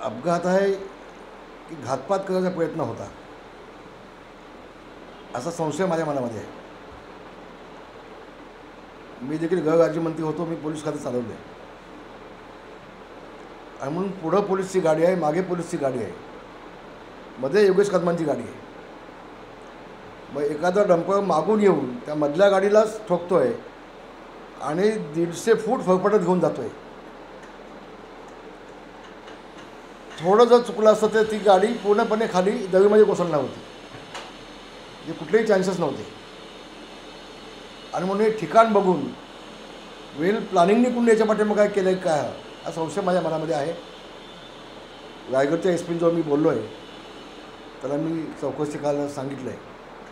अपघात आहे की घातपात करण्याचा प्रयत्न होता असा संशय माझ्या मनामध्ये आहे. मी देखील गृहराज्यमंत्री होतो, मी पोलीस खाते चालवले आणि म्हणून पुढं पोलीसची गाडी आहे, मागे पोलीसची गाडी आहे, मध्ये योगेश कदमांची गाडी आहे. मग एखादा डंपर मागून येऊन त्या मधल्या गाडीलाच ठोकतोय आणि 150 फूट फरफटत घेऊन जातोय. थोडं जर चुकलं असतं तर ती गाडी पूर्णपणे खाली दरीमध्ये कोसळणार होती, जे कुठलेही चान्सेस नव्हते. आणि म्हणून हे ठिकाण बघून वेल प्लॅनिंगने कुणी याच्या पाठीमागे काय केलं आहे काय हा संशय माझ्या मनामध्ये आहे. रायगडच्या एस पींजवळ मी बोललो आहे, त्याला मी चौकशी करायला सांगितलं आहे.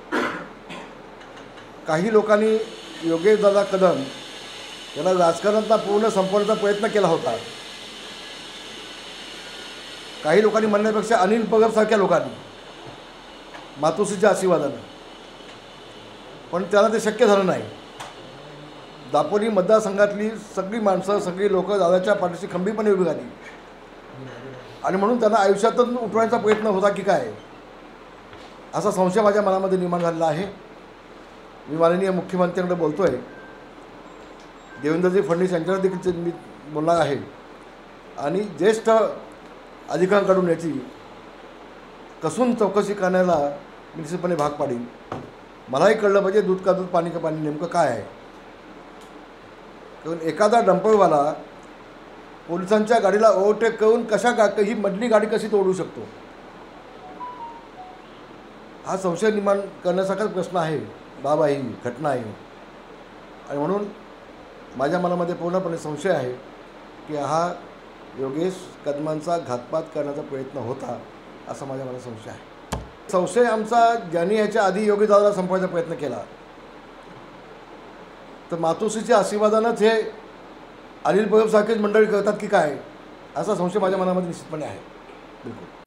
काही लोकांनी योगेशदादा कदम याला राजकारणातला पूर्ण संपवण्याचा प्रयत्न केला होता. काही लोकांनी म्हणण्यापेक्षा अनिल परबसारख्या लोकांनी मातोश्रीच्या आशीर्वादानं, पण त्याला ते शक्य झालं नाही. दापोली मतदारसंघातली सगळी माणसं, सगळी लोक दादाच्या पाठीशी खंबीरपणे उभी राहिली आणि म्हणून त्यांना आयुष्यातून उठवायचा प्रयत्न होता की काय असा संशय माझ्या मनामध्ये निर्माण झालेला आहे. मी माननीय मुख्यमंत्र्यांकडे बोलतो आहे, देवेंद्रजी फडणवीस यांच्यावर देखील मी बोलणार आहे आणि ज्येष्ठ अधिकाऱ्यांकडून याची कसून चौकशी करण्याला मी निश्चितपणे भाग पाडीन. मलाही कळलं पाहिजे दूध का दूध पाणी का पाणी नेमकं काय आहे. कारण एखादा डंपरवाला पोलिसांच्या गाडीला ओव्हरटेक करून ही मधली गाडी कशी तोडू शकतो हा संशय निर्माण करण्यासारखाच प्रश्न आहे, बाब आहे, घटना आहे. आणि म्हणून माझ्या मनामध्ये पूर्णपणे संशय आहे की हा योगेश कदमांचा घातपात करण्याचा प्रयत्न होता असा माझ्या मनात संशय आहे. संशय आमचा ज्यांनी याच्या आधी योगेशदादाला संपवायचा प्रयत्न केला तर मातोश्रीच्या आशीर्वादानंच हे अनिल परबसारखेच मंडळी करतात की काय असा संशय माझ्या मनामध्ये निश्चितपणे आहे. बिलकुल.